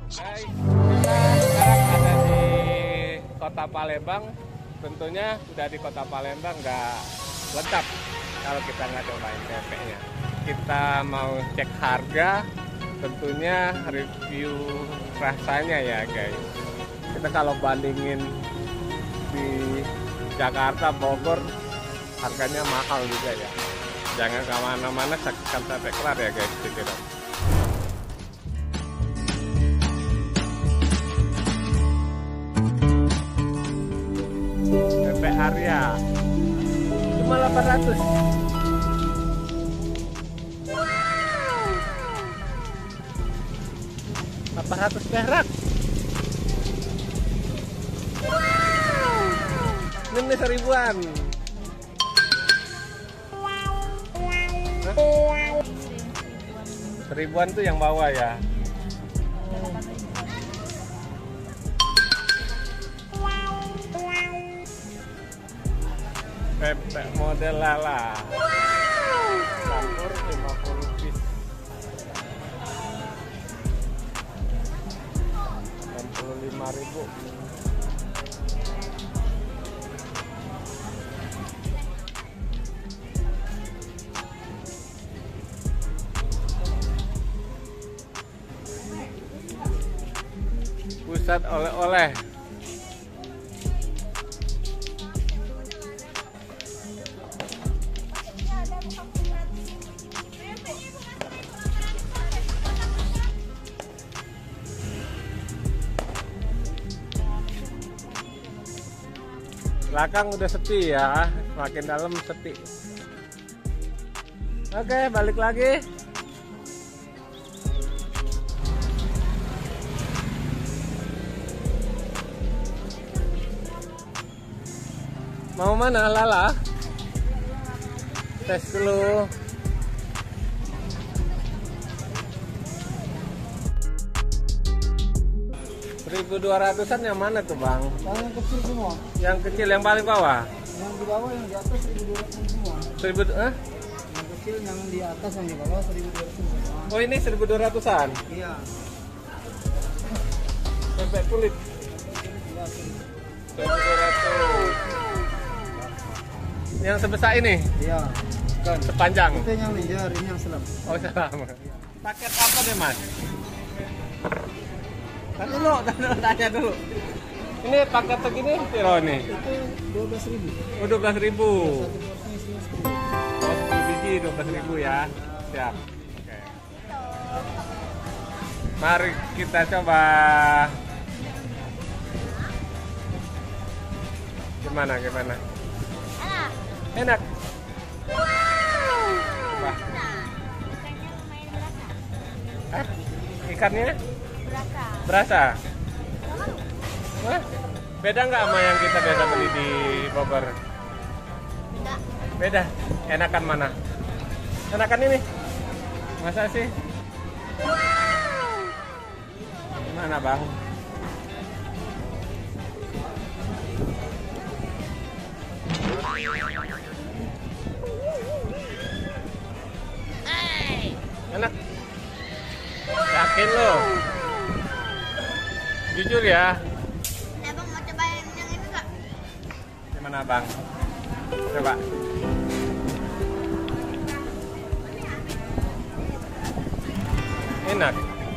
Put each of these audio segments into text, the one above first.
Hai, kita sekarang ada di Kota Palembang. Tentunya sudah di Kota Palembang nggak lengkap kalau kita nggak cobain pempeknya. Kita mau cek harga, tentunya review rasanya ya guys. Kita kalau bandingin di Jakarta, Bogor, harganya mahal juga ya. Jangan kemana-mana, saksikan sampai kelar ya guys video. Pempek Arya cuma 800. Wow. 800 perak. Wow. Ini 1000-an. Hah? 1000-an tuh yang bawah ya. Pempek model lala. Campur 50 piece. 65.000. Pusat oleh-oleh. Belakang udah sepi ya, makin dalam sepi. Oke, balik lagi. Mau mana Lala? Tes dulu. $1.200-an yang mana tuh bang? Yang kecil semua. Yang kecil yang paling bawah? Yang di bawah, yang di atas 1.200 semua. 1000, Yang kecil, yang di atas, yang di bawah 1.200 semua. Oh ini 1.200-an? Iya. Pempek kulit. 1.200. Yang sebesar ini? Iya. Kan sepanjang. Itu yang lejar, ini yang selam. Oh salah. Paket apa deh mas? Tanya dulu. Ini paket segini piro nih? Itu 12.000. Oh 12.000. Satu porsi isinya 10. Oh 10 biji 12.000 ya. Siap. Oke. Mari kita coba. Gimana? Enak. Enak. Wow. Wah. Ikannya lumayan berasa. Hah? Ikannya Berasa. berasa? Wah, beda nggak sama yang kita biasa beli di Bogor? Enggak. Beda. Enakan mana? Enakan ini? Masa sih? Gimana bang? Enak? Yakin lo? Jujur ya? Abang mau cobain yang ini enggak? Gimana bang? Coba. Enak.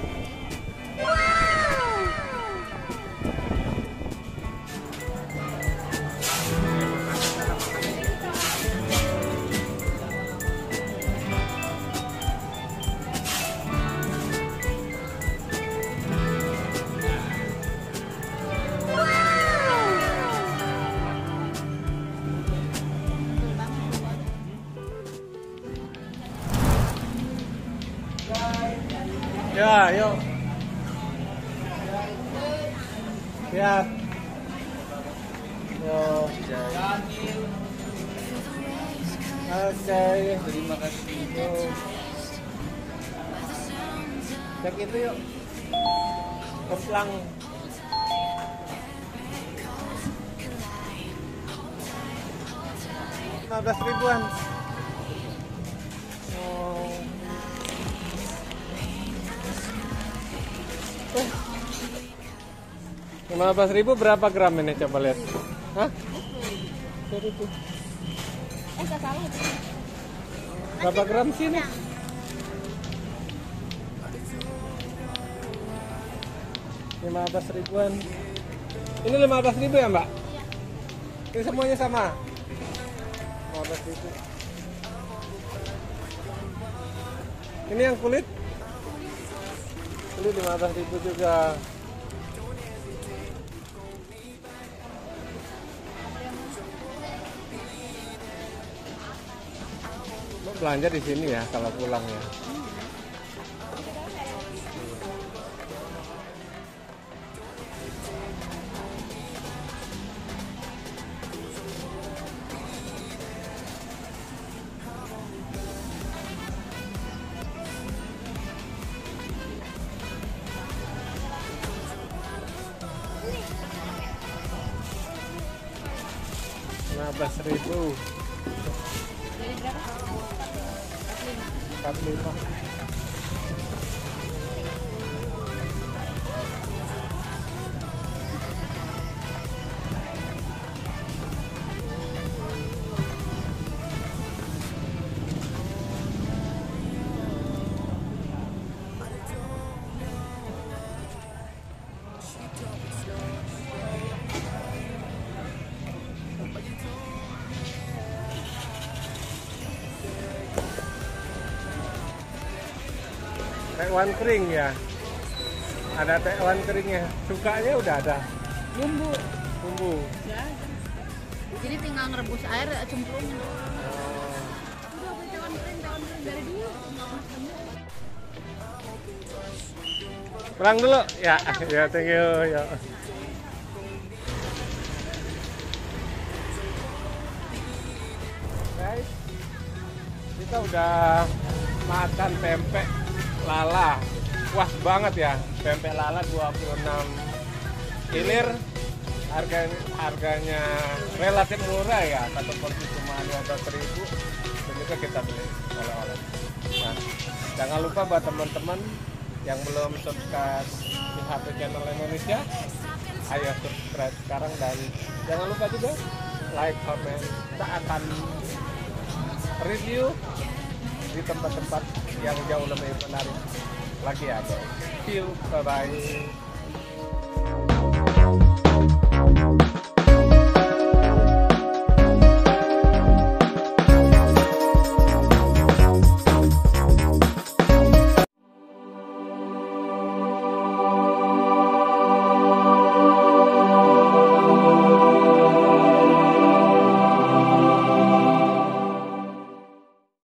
Ya, yuk. Siap. Yuk. Oke, terima kasih. Yuk. Cek itu yuk. Kemplang. 15 ribuan. Oh. 15.000 berapa gram ini coba lihat? Hah? 1000. Saya salah. Berapa gram sih ini? Lima 15.000-an. Ini 15.000 ya Mbak? Iya. Ini semuanya sama? 15.000. Ini yang kulit? Kulit 15.000 juga. Mbak belanja di sini ya kalau pulang ya. Rp15.000. Jadi berapa? 45. Tekwan kering ya. Ada tekwan keringnya. Sukanya udah ada. Bumbu. Bumbu. Ya. Jadi tinggal ngerebus air cemplung. Oh. Udah tewan kering dari dulu. Pulang dulu ya. Ya, thank you. Ya. Guys, kita udah makan pempek lala. Puas banget ya. Pempek lala 26 ilir. Harganya relatif murah ya. Satu porsi cuma 15.000. Dan juga kita beli oleh-oleh. Nah, jangan lupa buat teman-teman yang belum subscribe di HP channel Indonesia, ayo subscribe sekarang, dan jangan lupa juga like, comment. Kita akan review di tempat-tempat yang jauh lebih menarik lagi ya guys. See you, bye bye.